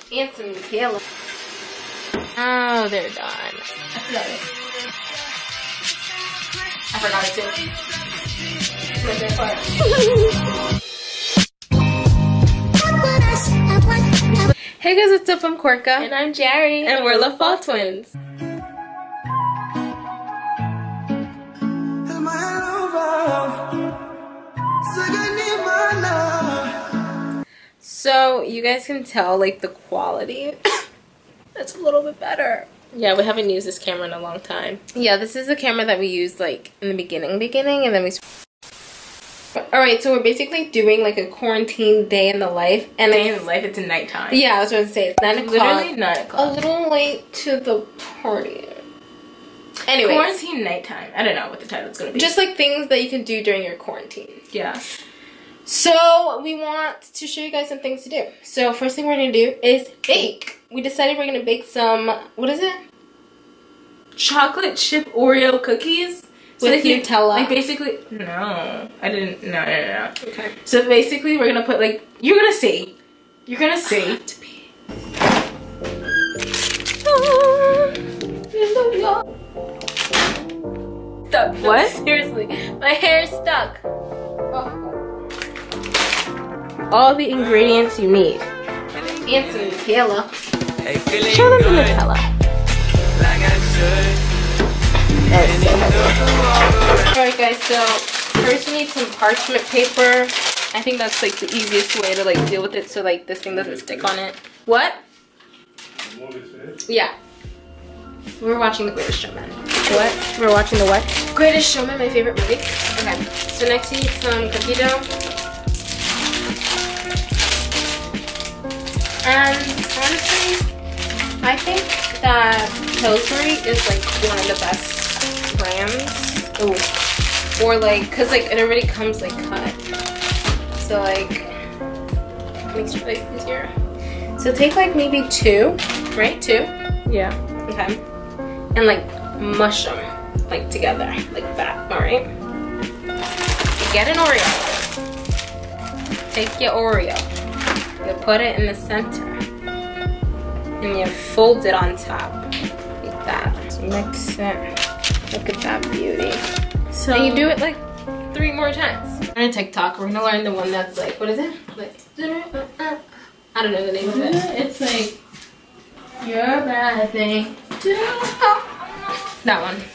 And some tequila. Oh, they're done. I forgot it too. It's my favorite part. Hey guys, what's up? I'm Korka. And I'm Jerry. And we're the Fall Twins. So you guys can tell like the quality it's a little bit better. Yeah, we haven't used this camera in a long time. Yeah, this is the camera that we used like in the beginning and then we alright, so we're basically doing like a quarantine day in the life. And day in the life, it's nighttime. Yeah, I was going to say it's 9 o'clock. Literally 9 o'clock. A little late to the party. Anyway, quarantine nighttime. I don't know what the title's going to be. Just like things that you can do during your quarantine. Yeah. So we want to show you guys some things to do. So first thing we're going to do is bake. We decided we're going to bake some, what is it? Chocolate chip Oreo cookies. So with Nutella. Like basically, no. I didn't, no. Okay. So basically we're going to put like, you're going to see. Stuck. What? Seriously. My hair is stuck. All the ingredients you need. And some Nutella. Show them the Nutella. Alright guys, so first we need some parchment paper. I think that's like the easiest way to like deal with it so like this thing doesn't stick on it. What? Yeah. We're watching The Greatest Showman. What? We're watching the what? Greatest Showman, my favorite movie. Okay, so next you need some cookie dough. And honestly, I think that Pillsbury is like one of the best brands. Oh, or like, cause like it already comes like cut, so like it makes it like easier. So take like maybe 2, right? 2. Yeah. Okay. And like mush them like together like that. All right. You get an Oreo. Take your Oreo. You put it in the center. And you fold it on top like that. So mix it. Look at that beauty. So and you do it like 3 more times. On a TikTok, we're gonna learn the one that's like, what is it? Like, I don't know the name of it. It's like, you're a bad thing. That one.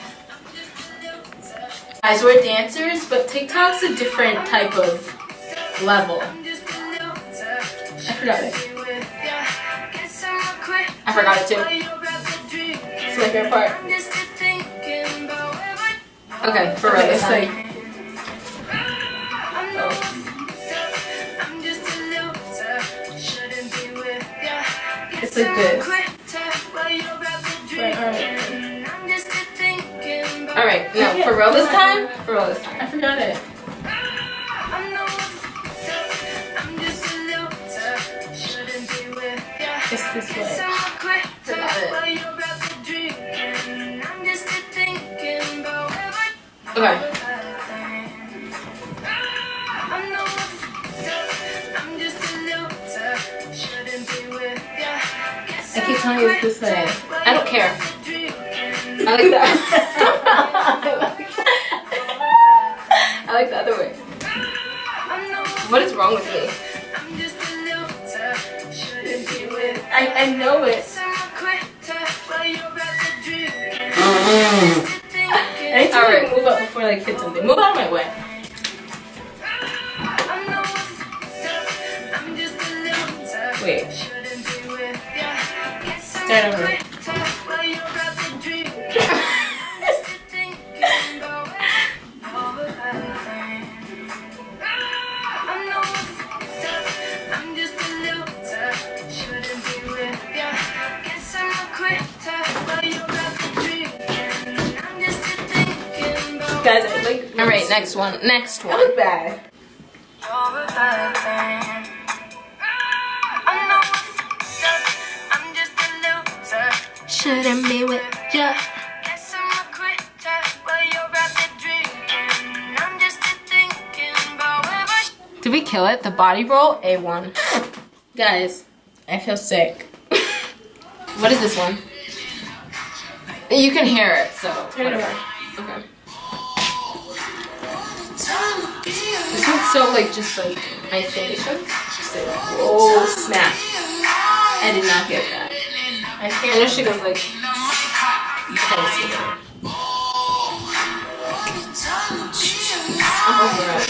Guys, we're dancers, but TikTok's a different type of level. I forgot it. I forgot it too. It's my favorite part. Okay, for real, it's like. Oh. It's like this. Right, alright, no, for real this time? For real this time. I forgot it. It's this way. Forgot it. Okay. I keep telling you it's this way. I don't care. I like that. I like the other way. What is wrong with me? I know it. Anytime I move up before I like hit something. Move out of my way. Wait. Start over. Guys, I like. All right, next one. Next I one. look bad. Shouldn't be with ya. Did we kill it? The body roll, A1. Guys, I feel sick. What is this one? You can hear it, so Turn it whatever. over. Okay. This one's so like just like isolation. Oh snap! I did not get that. I know she goes like. I'm over it.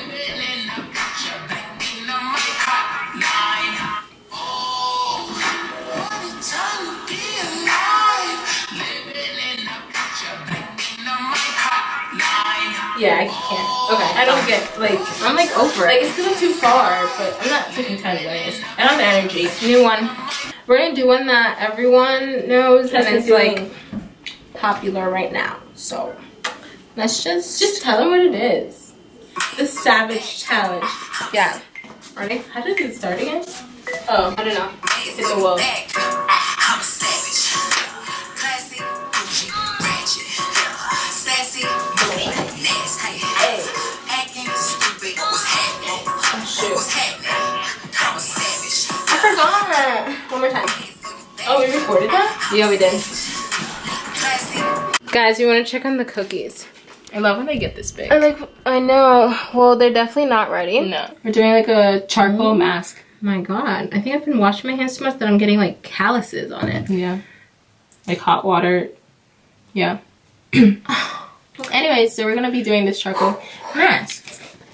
Yeah, I can't. Okay, I don't get like I'm like over it. Like it's because I'm too far, but I'm not taking time anyways. I don't have the energy. New one. We're gonna do one that everyone knows and it's like popular right now. So let's just tell them what it is. The Savage Challenge. yeah. Ready? How did it start again? Oh, I don't know. Hit the wall. I'm a savage. Classy, Gucci, ratchet, sassy, nasty. Acting stupid. What's happening? What's happening? I'm a savage. I forgot. One more time. Oh, we recorded that? Yeah, we did. Classy. Guys, we want to check on the cookies. I love when they get this big. I know. Well, they're definitely not ready. No. We're doing like a charcoal mask. My God, I think I've been washing my hands so much that I'm getting like calluses on it. Yeah. Like hot water. Yeah. Anyways, so we're gonna be doing this charcoal mask.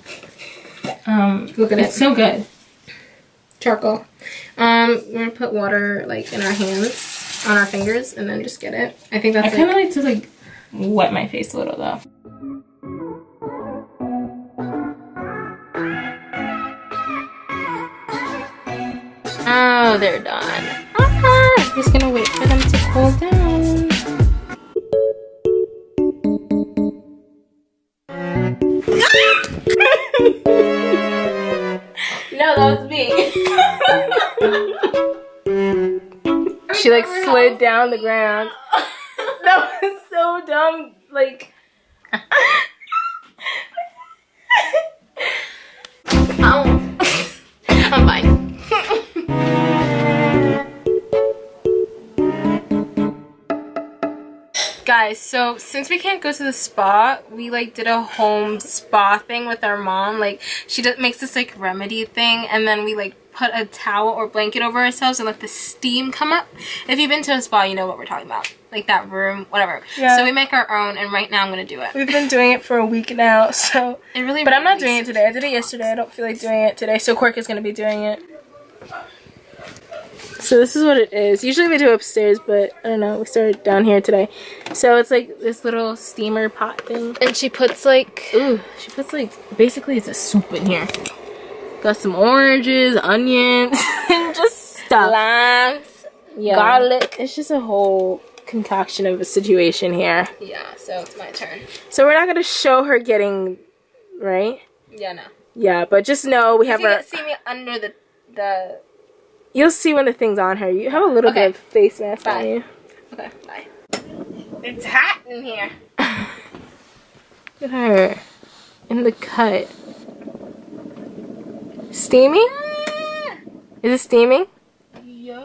Look at it's it. so good. Charcoal. We're gonna put water like in our hands, on our fingers, and then just get it. I think that's I kind of like to like wet my face a little though. Oh, they're done. I'm just gonna wait for them to cool down. No, that was me. She like slid down the ground. That was so dumb. Like, ow. I'm fine. Guys, so since we can't go to the spa, we like did a home spa thing with our mom. Like she makes this like remedy thing, and then we like put a towel or blanket over ourselves and let the steam come up. If you've been to a spa, you know what we're talking about. Like that room, whatever. Yeah. So we make our own, and right now I'm gonna do it. We've been doing it for a week now, so. It really. But I'm not doing it today. I did it yesterday. I don't feel like doing it today, so Quirk is gonna be doing it. So this is what it is. Usually we do it upstairs, but I don't know. We started down here today. So it's like this little steamer pot thing. And she puts like, She puts like, basically it's a soup in here. Got some oranges, onions, and just stuff. limes, Yeah. garlic. It's just a whole concoction of a situation here. Yeah, so it's my turn. So we're not gonna show her getting, right? Yeah, no. Yeah, but just know we have You our. can see me under the. You'll see when the thing's on her. You have a little Okay. bit of face mask Bye. on you. Okay, bye. It's hot in here. Look at her in the cut. Steaming? Is it steaming? Yeah.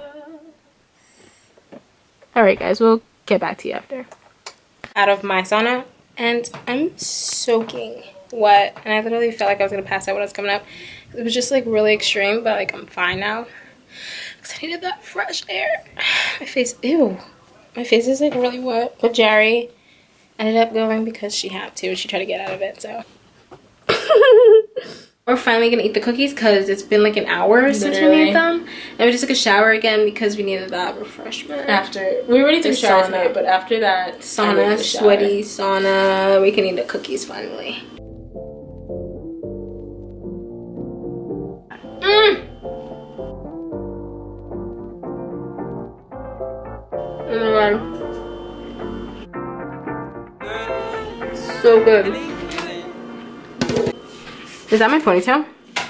Alright guys, we'll get back to you after. Out of my sauna, and I'm soaking wet, and I literally felt like I was gonna pass out when I was coming up. It was just like really extreme, but like I'm fine now because I needed that fresh air. My face, ew, my face is like really wet. But Jerry ended up going because she had to. She tried to get out of it, so. We're finally gonna eat the cookies because it's been like an hour since we Literally. made them, and we just took a shower again because we needed that refreshment. After we already took a The shower sauna. tonight, but after that I needed Sauna, the shower. sweaty sauna. We can eat the cookies finally. So good. Is that my ponytail?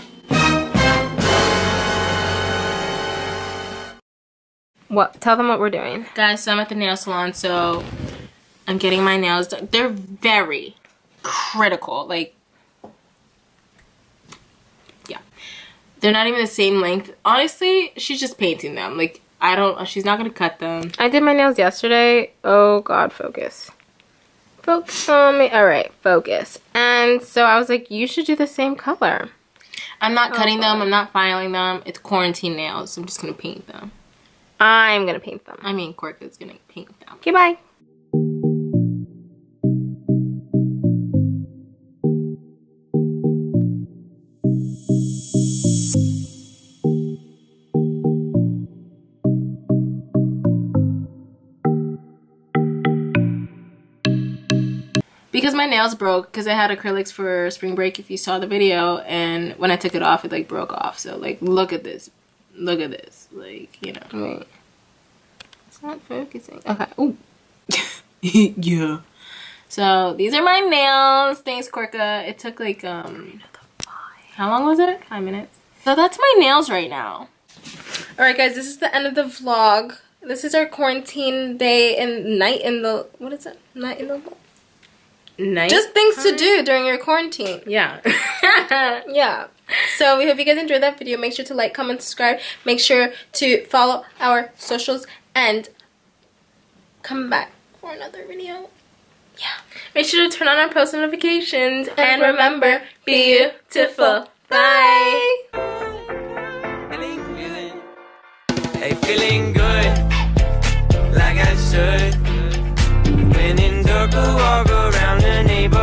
What? Tell them what we're doing. Guys, so I'm at the nail salon, so I'm getting my nails done. They're very critical. Like, yeah. They're not even the same length. Honestly, she's just painting them. Like, she's not gonna cut them. I did my nails yesterday. Oh God, focus. Focus on me. All right, focus. And so I was like, you should do the same color. I'm not cutting them. I'm not filing them. It's quarantine nails. So I'm just gonna paint them. I'm gonna paint them. I mean, Korka's gonna paint them. Okay, bye. Because my nails broke, because I had acrylics for spring break, if you saw the video, and when I took it off, it like broke off. So like, look at this. Look at this. Like, you know. Wait. It's not focusing. Okay. Ooh. Yeah. So these are my nails. Thanks, Korka. It took like, how long was it? 5 minutes. So that's my nails right now. Alright guys, this is the end of the vlog. This is our quarantine day and night in the, what is it? Night in the Nice. Just things to do during your quarantine. Yeah. Yeah. So we hope you guys enjoyed that video. Make sure to like, comment, subscribe. Make sure to follow our socials and come back for another video. Yeah. Make sure to turn on our post notifications. And remember, be beautiful. Bye. Hey, feeling good, like I should. When in dark, walk around the neighborhood.